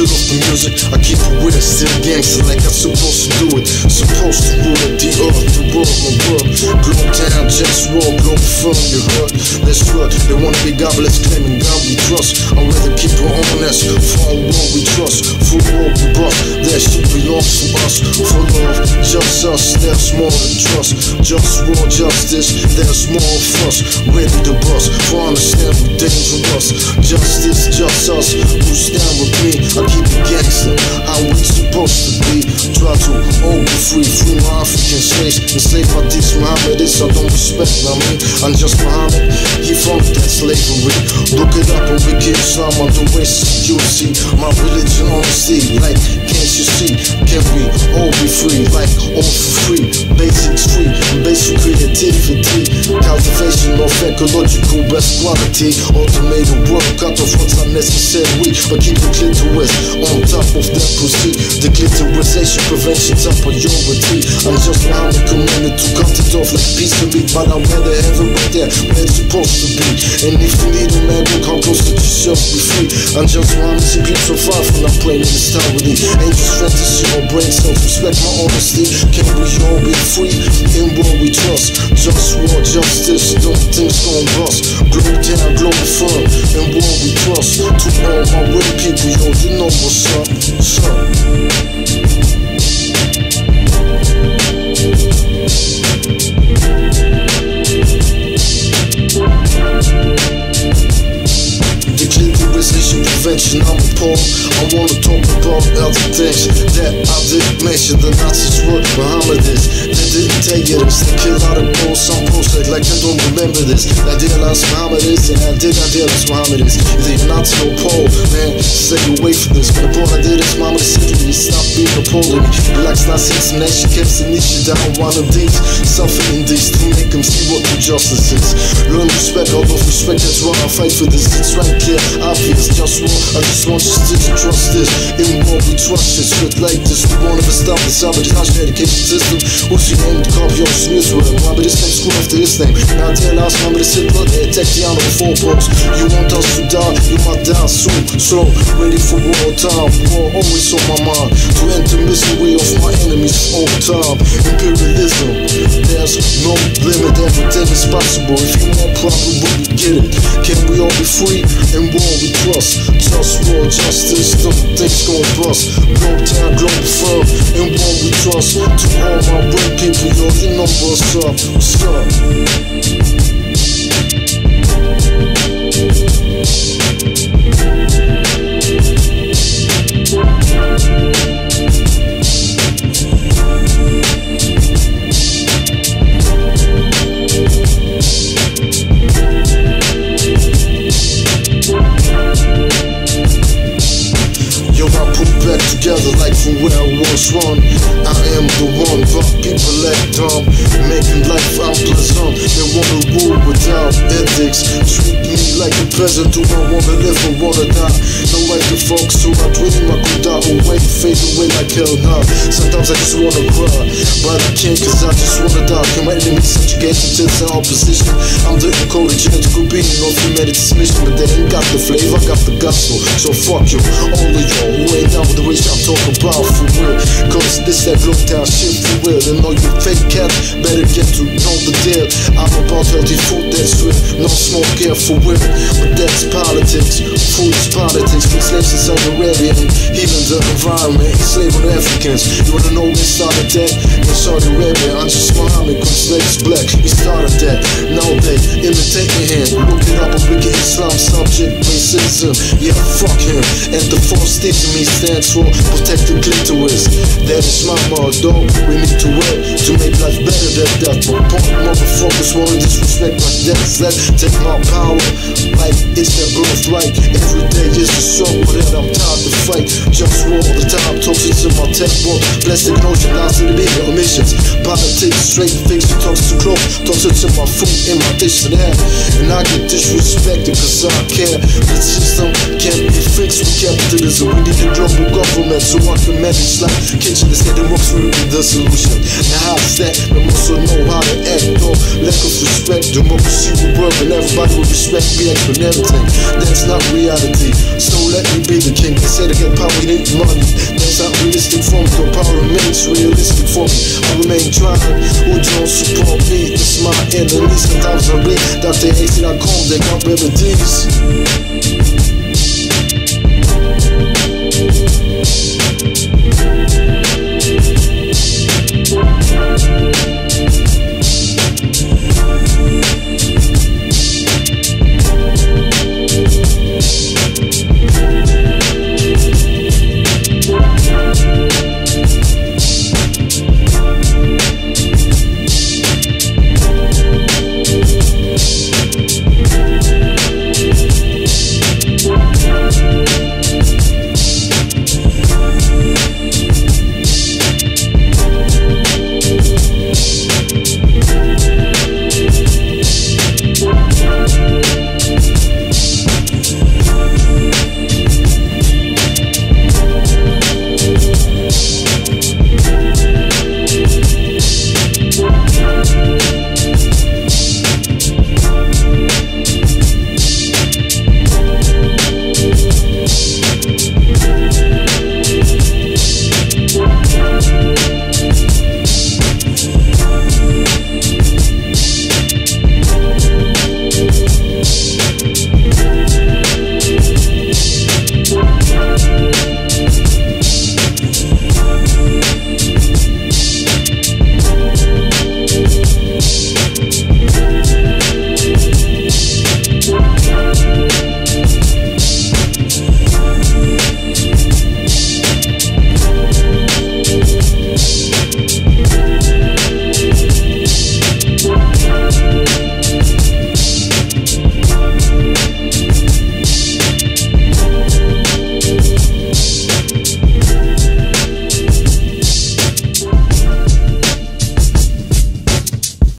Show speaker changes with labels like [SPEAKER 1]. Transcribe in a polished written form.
[SPEAKER 1] of the music, I keep it with it, still gangster like I'm supposed to do it. Supposed to rule it, the earth, the world, my world. Globetown, JustWar, Globalfirm, you heard? That's right, they wanna be godless, claiming God we trust. I'd rather keep it honest, for all we trust, for all we bust. That shit belongs to us, for love, just us, there's more than trust. JustWar, justice, there's more of us, ready to bust, for understand we're dangerous. Justice, just us, who stand with me. I keep it gangster, how we supposed to be. Try to all be free, free my African slaves. Enslaved by these Mohammedists, I don't respect, I mean, I'm just Muhammad, he from that slavery. Look it up on Wiki Islam, on the way security. My religion honesty, like, can't you see? Can we all be free, like, all for free? Basics free, basic creativity. Cultivation of ecological best quality. Automated work, cut off what's unnecessary. But keep the clitoris on top of that pussy. The clitorisation prevention top priority. I'm just Muhammad commanded to cut it off like peace can be. But I'd rather have it right there where it's supposed to be. And if you need a man, go come close to yourself, be free. I'm just Muhammad, see people far from not playing in this town with me. Ain't just fantasy or brain, self-respect, my honesty. Can we all be free in what we trust? JustWar, justice, don't things gon' bust. Globetown, Globalfirm, and what we trust. To all my real people, yo, you know what's up, what's up. Prevention, I'm appalled. I wanna talk about other things that I didn't mention. The Nazis were Mohammedists. They didn't take it. They killed out of both. Some posts like I don't remember this. I idealized Mohammedists and I did idealize Mohammedists. Either you're Nazi or Pole, man, stay away from this. But the point I did is Mohammed City. Stop being a Pole to me. Relax, Nazis, and she kept the niche down. One of these, suffering these to make them see what true justice is. Learn respect, out of respect, that's why I fight for this. It's right clear, obvious, just I just want you to trust this. In what we trust, it's good like this. We won't ever stop this. But it's not your education system. Who's your name? The copy of Smith's word. But this name, school after this name. Now, dear last number, this Hitler, they attack the honor of four posts. You want us to die, you might die soon. Slow, ready for war time. War always on my mind. To enter misery of my enemies all time. Imperialism, there's no limit. Everything is possible. If you want probably get it. Can we all be free and war we trust? JustWar, justice, don't things gon' bust. Globetown, Globalfirm, and what we trust. To all my real people, yo, you know what's up, what's up. Together like from where I was one. I am the one, but people act dumb, making life unpleasant. They wanna rule without ethics. Treat me like a peasant. Do I wanna live or wanna die? No way to focus, so I dream I could die away, fade away like hell now. Sometimes I just wanna cry, but I can't cause I just wanna die. Can my enemies subjugate to the opposition? I'm the encoded genetical being of humanity's mission, but they ain't got the flavor, I got the gospel. So fuck you, all of y'all who ain't down with the rich I'm talking about for real. Cause this that Globetown shit for real. And all you fake cats better get to know the deal. I'm about healthy food that's real. No smoke here for women, but that's politics. Food is politics. Free slaves in Saudi Arabia and healing the environment. Enslaving Africans. You wanna know when we started that? In Saudi Arabia, I'm just Muhammad, cause slaves black. We started that. Now they imitate me here. Look it up on Wiki Islam, subject racism. Yeah, fuck him. And the false thing to me stands for protect the clitoris. That is my motto. We need to work to make life better than that. But punk motherfuckers wanna disrespect my death. Let's take my power like it's their birthright. Every day is a struggle that I'm tired to fight. JustWar all the time, toxins in my tech world. Plastic notion, lies in the bigger emissions. Politics, straight things, talks too close. Toxins in my food, in my dish and air. And I get disrespected cause I care. The system can't be fixed with capitalism. We need a global government so I can manage like kitchen instead of works will be the solution. Now how's that? We also know how to act though. Lack of respect, democracy will work and everybody will respect me and everything. That's not reality. So let me be the king. They say to get power need money. That's not realistic for me, though power remains realistic for me. I remain trying, who don't support me? It's my enemy. Sometimes I read Dr. AC.com, they got remedies.